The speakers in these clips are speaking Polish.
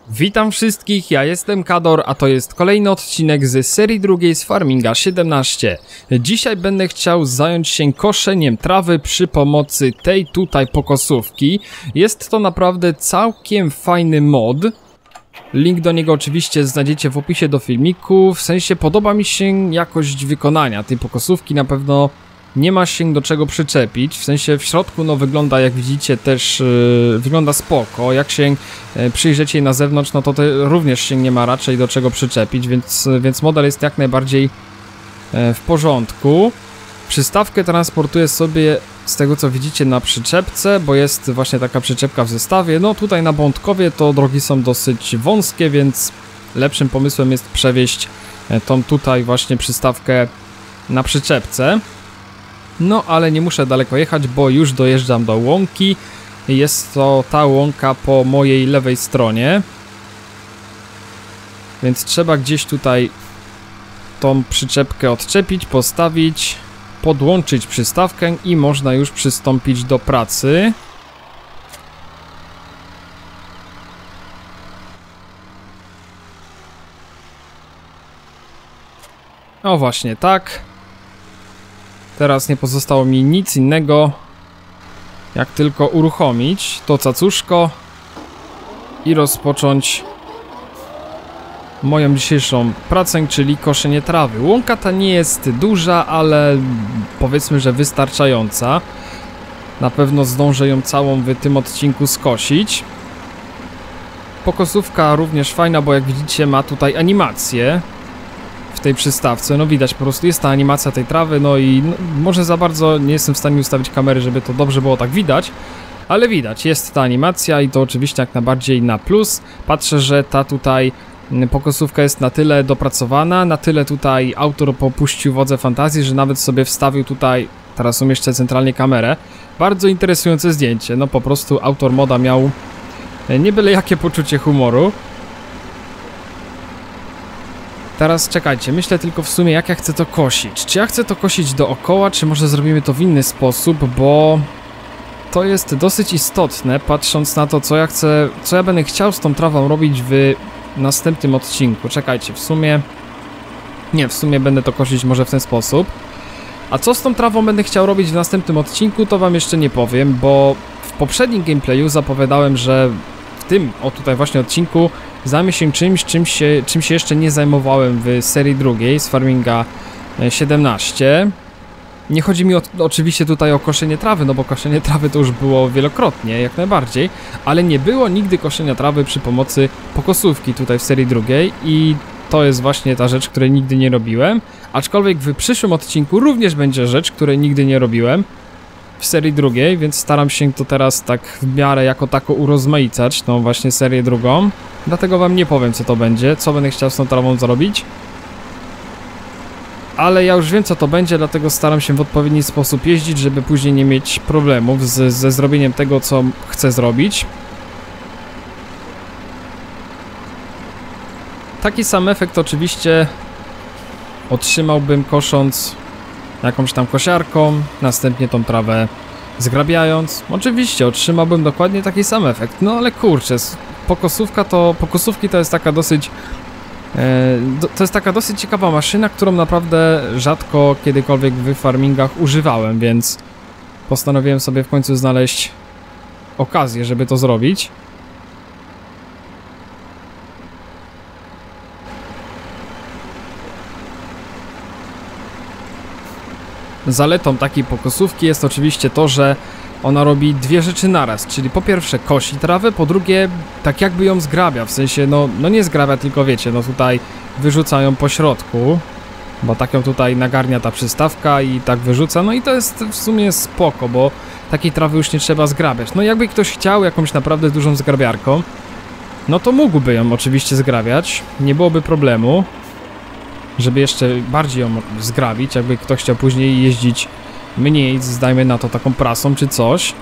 Witam wszystkich, ja jestem Kador, a to jest kolejny odcinek z serii drugiej z Farminga 17. Dzisiaj będę chciał zająć się koszeniem trawy przy pomocy tej tutaj pokosówki. Jest to naprawdę całkiem fajny mod. Link do niego oczywiście znajdziecie w opisie do filmiku. W sensie podoba mi się jakość wykonania tej pokosówki, na pewno nie ma się do czego przyczepić, w sensie w środku no wygląda, jak widzicie, też wygląda spoko. Jak się przyjrzycie na zewnątrz, no to również się nie ma raczej do czego przyczepić, więc model jest jak najbardziej w porządku. Przystawkę transportuję sobie z tego co widzicie na przyczepce, bo jest właśnie taka przyczepka w zestawie. No tutaj na Bątkowie to drogi są dosyć wąskie, więc lepszym pomysłem jest przewieźć tą tutaj właśnie przystawkę na przyczepce. No ale nie muszę daleko jechać, bo już dojeżdżam do łąki. Jest to ta łąka po mojej lewej stronie. Więc trzeba gdzieś tutaj tą przyczepkę odczepić, postawić, podłączyć przystawkę i można już przystąpić do pracy. O właśnie tak. Teraz nie pozostało mi nic innego, jak tylko uruchomić to cacuszko i rozpocząć moją dzisiejszą pracę, czyli koszenie trawy. Łąka ta nie jest duża, ale powiedzmy, że wystarczająca. Na pewno zdążę ją całą w tym odcinku skosić. Pokosówka również fajna, bo jak widzicie ma tutaj animację w tej przystawce, no widać po prostu jest ta animacja tej trawy, no i może za bardzo nie jestem w stanie ustawić kamery, żeby to dobrze było tak widać, ale widać, jest ta animacja i to oczywiście jak najbardziej na plus. Patrzę, że ta tutaj pokosówka jest na tyle dopracowana, na tyle tutaj autor popuścił wodze fantazji, że nawet sobie wstawił tutaj, teraz umieszczę centralnie kamerę, bardzo interesujące zdjęcie, no po prostu autor moda miał nie byle jakie poczucie humoru. Teraz czekajcie, myślę tylko w sumie jak ja chcę to kosić. Czy ja chcę to kosić dookoła, czy może zrobimy to w inny sposób, bo to jest dosyć istotne, patrząc na to co ja będę chciał z tą trawą robić w następnym odcinku. Czekajcie, w sumie będę to kosić może w ten sposób. A co z tą trawą będę chciał robić w następnym odcinku, to wam jeszcze nie powiem, bo w poprzednim gameplayu zapowiadałem, że w tym, tutaj właśnie odcinku zajmę się czym się jeszcze nie zajmowałem w serii drugiej z Farminga 17. Nie chodzi mi oczywiście tutaj o koszenie trawy, no bo koszenie trawy to już było wielokrotnie, jak najbardziej, ale nie było nigdy koszenia trawy przy pomocy pokosówki tutaj w serii drugiej i to jest właśnie ta rzecz, której nigdy nie robiłem, aczkolwiek w przyszłym odcinku również będzie rzecz, której nigdy nie robiłem w serii drugiej, więc staram się to teraz tak w miarę jako tako urozmaicać, tą właśnie serię drugą. Dlatego wam nie powiem co to będzie, co będę chciał z tą trawą zrobić. Ale ja już wiem co to będzie, dlatego staram się w odpowiedni sposób jeździć, żeby później nie mieć problemów ze zrobieniem tego co chcę zrobić. Taki sam efekt oczywiście otrzymałbym kosząc jakąś tam kosiarką, następnie tą trawę zgrabiając. Oczywiście otrzymałbym dokładnie taki sam efekt, no ale kurczę, pokosówki to jest taka dosyć ciekawa maszyna, którą naprawdę rzadko kiedykolwiek w farmingach używałem, więc postanowiłem sobie w końcu znaleźć okazję, żeby to zrobić. Zaletą takiej pokosówki jest oczywiście to, że ona robi dwie rzeczy naraz, czyli po pierwsze kosi trawę, po drugie tak jakby ją zgrabia, w sensie no nie zgrabia, tylko wiecie, no tutaj wyrzuca ją po środku, bo tak ją tutaj nagarnia ta przystawka i tak wyrzuca, no i to jest w sumie spoko, bo takiej trawy już nie trzeba zgrabiać. No jakby ktoś chciał jakąś naprawdę dużą zgrabiarką, no to mógłby ją oczywiście zgrabiać, nie byłoby problemu, żeby jeszcze bardziej ją zgrabić, jakby ktoś chciał później jeździć mniej, zdajmy na to taką prasą czy coś.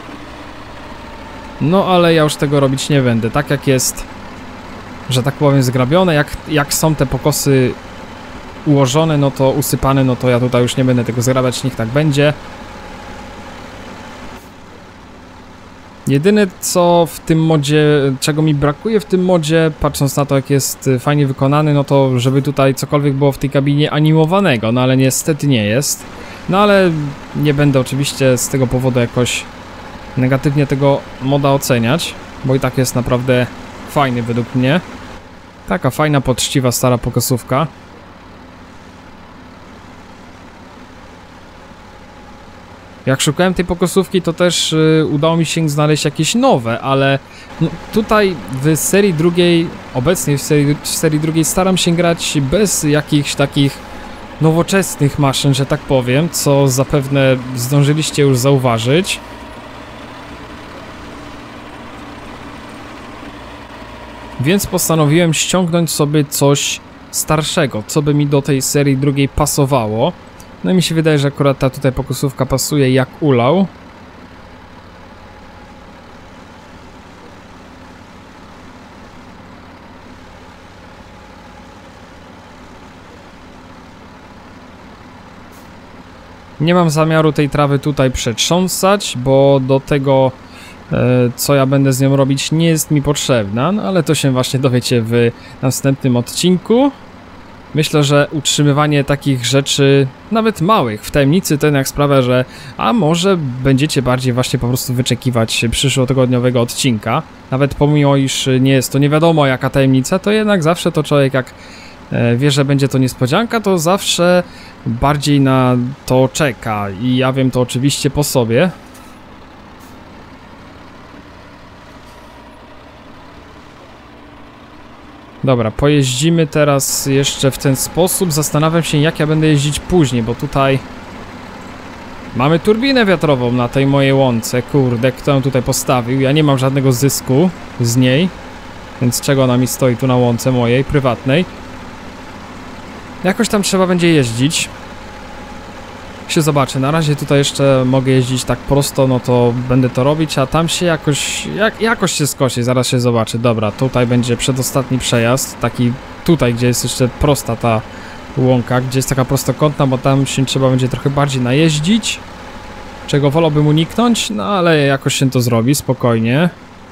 No ale ja już tego robić nie będę, tak jak jest, że tak powiem zgrabione, jak są te pokosy ułożone, no to usypane, no to ja tutaj już nie będę tego zgrabiać, niech tak będzie. Jedyne co w tym modzie, czego mi brakuje w tym modzie, patrząc na to jak jest fajnie wykonany, no to żeby tutaj cokolwiek było w tej kabinie animowanego, no ale niestety nie jest. No ale nie będę oczywiście z tego powodu jakoś negatywnie tego moda oceniać, bo i tak jest naprawdę fajny według mnie. Taka fajna, poczciwa, stara pokosówka. Jak szukałem tej pokosówki, to też udało mi się znaleźć jakieś nowe, ale no, tutaj w serii drugiej, obecnie w serii drugiej staram się grać bez jakichś takich nowoczesnych maszyn, że tak powiem, co zapewne zdążyliście już zauważyć. Więc postanowiłem ściągnąć sobie coś starszego, co by mi do tej serii drugiej pasowało. No i mi się wydaje, że akurat ta tutaj pokosówka pasuje jak ulał. Nie mam zamiaru tej trawy tutaj przetrząsać, bo do tego, co ja będę z nią robić, nie jest mi potrzebna, no ale to się właśnie dowiecie w następnym odcinku. Myślę, że utrzymywanie takich rzeczy, nawet małych, w tajemnicy to jednak sprawia, że a może będziecie bardziej właśnie po prostu wyczekiwać przyszłotygodniowego odcinka. Nawet pomimo, iż nie jest to nie wiadomo jaka tajemnica, to jednak zawsze to człowiek jak wie, że będzie to niespodzianka, to zawsze bardziej na to czeka i ja wiem to oczywiście po sobie. Dobra, pojeździmy teraz jeszcze w ten sposób. Zastanawiam się, jak ja będę jeździć później, bo tutaj mamy turbinę wiatrową na tej mojej łące. Kurde, kto ją tutaj postawił? Ja nie mam żadnego zysku z niej, więc czego ona mi stoi tu na łące mojej, prywatnej? Jakoś tam trzeba będzie jeździć. Się zobaczy, na razie tutaj jeszcze mogę jeździć tak prosto, no to będę to robić, a tam się jakoś się skosi, zaraz się zobaczy. Dobra, tutaj będzie przedostatni przejazd, taki tutaj, gdzie jest jeszcze prosta ta łąka, gdzie jest taka prostokątna, bo tam się trzeba będzie trochę bardziej najeździć, czego wolałbym uniknąć, no ale jakoś się to zrobi, spokojnie.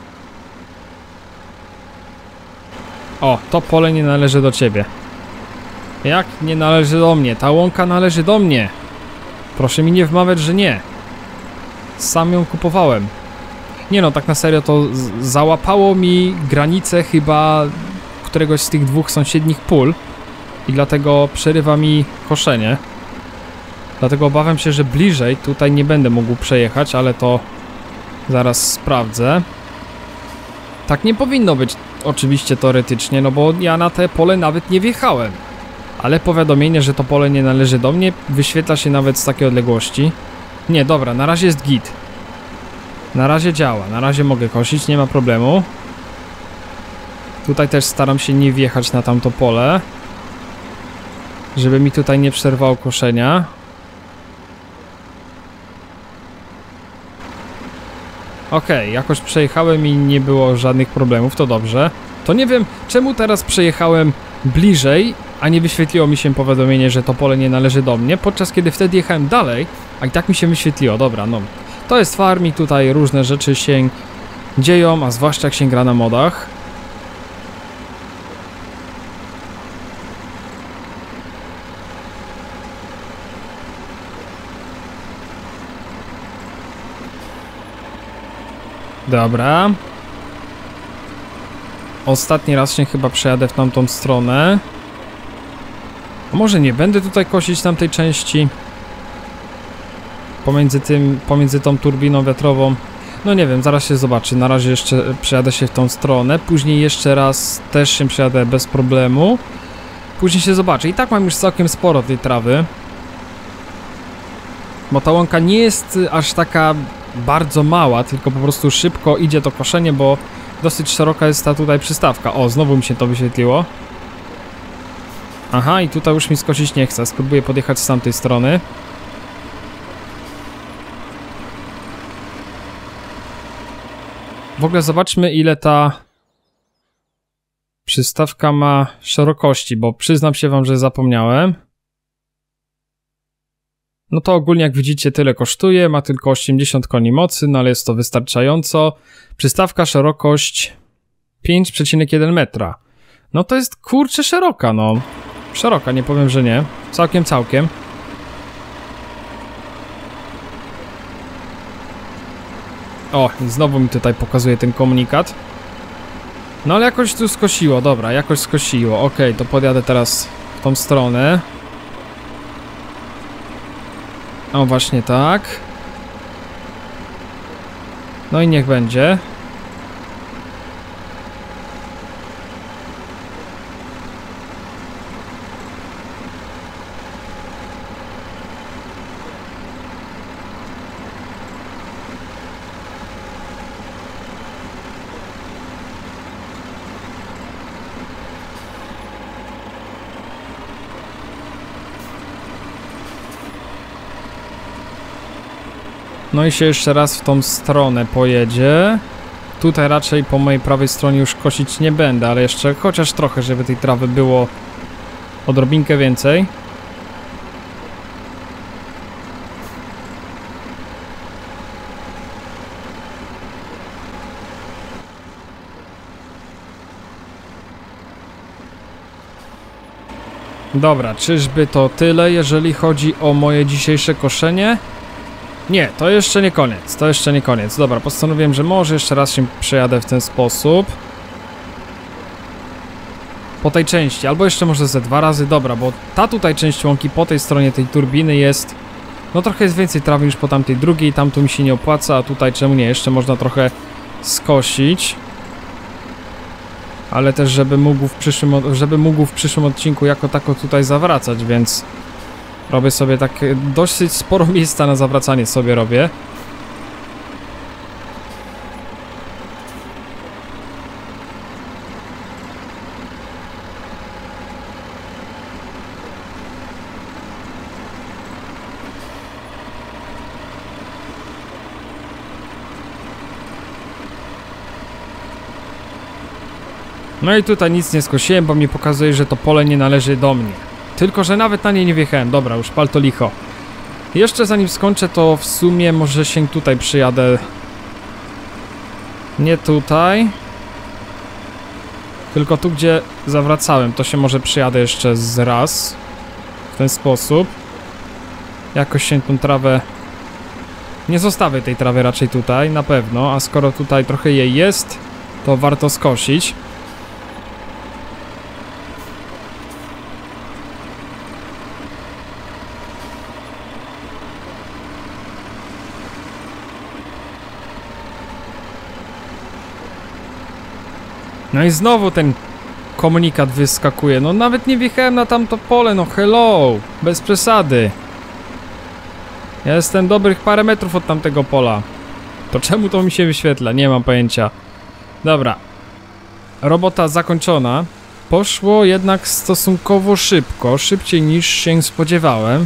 O, to pole nie należy do ciebie. Jak nie należy do mnie? Ta łąka należy do mnie. Proszę mi nie wmawiać, że nie. Sam ją kupowałem. Nie no, tak na serio to załapało mi granicę chyba któregoś z tych dwóch sąsiednich pól i dlatego przerywa mi koszenie. Dlatego obawiam się, że bliżej tutaj nie będę mógł przejechać, ale to zaraz sprawdzę. Tak nie powinno być oczywiście teoretycznie, no bo ja na te pole nawet nie wjechałem. Ale powiadomienie, że to pole nie należy do mnie, wyświetla się nawet z takiej odległości. Nie, dobra, na razie jest git. Na razie działa, na razie mogę kosić, nie ma problemu. Tutaj też staram się nie wjechać na tamto pole, żeby mi tutaj nie przerwało koszenia. Okej, jakoś przejechałem i nie było żadnych problemów, to dobrze. To nie wiem, czemu teraz przejechałem bliżej, a nie wyświetliło mi się powiadomienie, że to pole nie należy do mnie, podczas kiedy wtedy jechałem dalej, a i tak mi się wyświetliło. Dobra, no, to jest farming, tutaj różne rzeczy się dzieją, a zwłaszcza jak się gra na modach. Dobra. Ostatni raz się chyba przejadę w tamtą stronę. A może nie będę tutaj kosić tamtej części? Pomiędzy tą turbiną wiatrową. No nie wiem, zaraz się zobaczy. Na razie jeszcze przejadę się w tą stronę. Później jeszcze raz też się przejadę bez problemu. Później się zobaczy. I tak mam już całkiem sporo tej trawy. Bo ta łąka nie jest aż taka bardzo mała, tylko po prostu szybko idzie to koszenie, bo dosyć szeroka jest ta tutaj przystawka. O, znowu mi się to wyświetliło. Aha, i tutaj już mi skosić nie chce. Spróbuję podjechać z tamtej strony. W ogóle zobaczmy, ile ta przystawka ma szerokości, bo przyznam się wam, że zapomniałem. No to ogólnie jak widzicie tyle kosztuje, ma tylko 80 koni mocy, no ale jest to wystarczająco. Przystawka szerokość 5,1 metra. No to jest kurczę szeroka, no. Szeroka, nie powiem, że nie. Całkiem. O, i znowu mi tutaj pokazuje ten komunikat. No ale jakoś tu skosiło, dobra, jakoś skosiło. Okej, to podjadę teraz w tą stronę. O, właśnie tak. No i niech będzie. No i się jeszcze raz w tą stronę pojedzie. Tutaj raczej po mojej prawej stronie już kosić nie będę, ale jeszcze chociaż trochę, żeby tej trawy było odrobinkę więcej. Dobra, czyżby to tyle, jeżeli chodzi o moje dzisiejsze koszenie? Nie, to jeszcze nie koniec, Dobra, postanowiłem, że może jeszcze raz się przejadę w ten sposób. Po tej części, albo jeszcze może ze 2 razy, dobra, bo ta tutaj część łąki po tej stronie tej turbiny jest... No trochę jest więcej trawy niż po tamtej drugiej, tam tu mi się nie opłaca, a tutaj czemu nie, jeszcze można trochę skosić. Ale też, żeby mógł w przyszłym odcinku jako tako tutaj zawracać, więc... Robię sobie tak dosyć sporo miejsca na zawracanie sobie robię. No i tutaj nic nie skosiłem, bo mi pokazuje, że to pole nie należy do mnie. Tylko że nawet na nie nie wjechałem. Dobra, już pal to licho. Jeszcze zanim skończę, to w sumie może się tutaj przyjadę. Nie tutaj. Tylko tu, gdzie zawracałem, to się może przyjadę jeszcze raz. W ten sposób. Jakoś się tą trawę... Nie zostawię tej trawy raczej tutaj, na pewno. A skoro tutaj trochę jej jest, to warto skosić. No i znowu ten komunikat wyskakuje. No nawet nie wjechałem na tamto pole, no hello! Bez przesady. Ja jestem dobrych parę metrów od tamtego pola. To czemu to mi się wyświetla? Nie mam pojęcia. Dobra. Robota zakończona. Poszło jednak stosunkowo szybko. Szybciej niż się spodziewałem.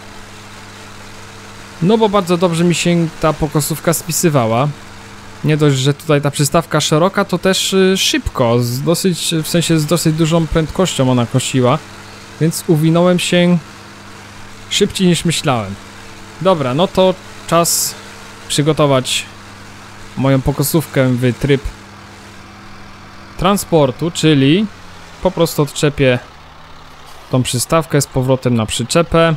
No bo bardzo dobrze mi się ta pokosówka spisywała. Nie dość, że tutaj ta przystawka szeroka, to też szybko, w sensie z dosyć dużą prędkością ona kosiła, więc uwinąłem się szybciej niż myślałem. Dobra, no to czas przygotować moją pokosówkę w tryb transportu, czyli po prostu odczepię tą przystawkę z powrotem na przyczepę.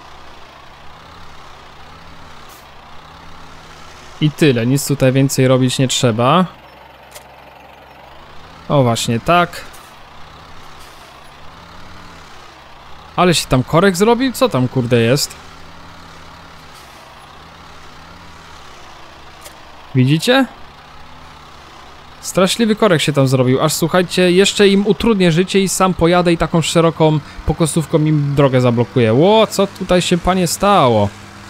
I tyle, nic tutaj więcej robić nie trzeba. O, właśnie tak. Ale się tam korek zrobił? Co tam kurde jest? Widzicie? Straszliwy korek się tam zrobił, aż słuchajcie, jeszcze im utrudnię życie i sam pojadę i taką szeroką pokosówką im drogę zablokuję. Ło, co tutaj się panie stało?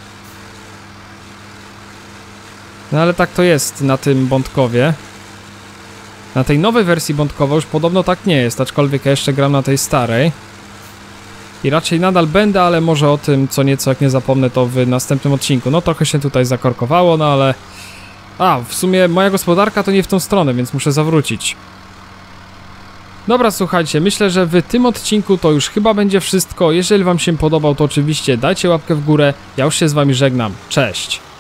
No ale tak to jest na tym Bątkowie. Na tej nowej wersji Bątkowa już podobno tak nie jest, aczkolwiek ja jeszcze gram na tej starej. I raczej nadal będę, ale może o tym co nieco, jak nie zapomnę, to w następnym odcinku. No trochę się tutaj zakorkowało, no ale... A, w sumie moja gospodarka to nie w tą stronę, więc muszę zawrócić. Dobra, słuchajcie, myślę, że w tym odcinku to już chyba będzie wszystko. Jeżeli wam się podobał, to oczywiście dajcie łapkę w górę. Ja już się z wami żegnam. Cześć!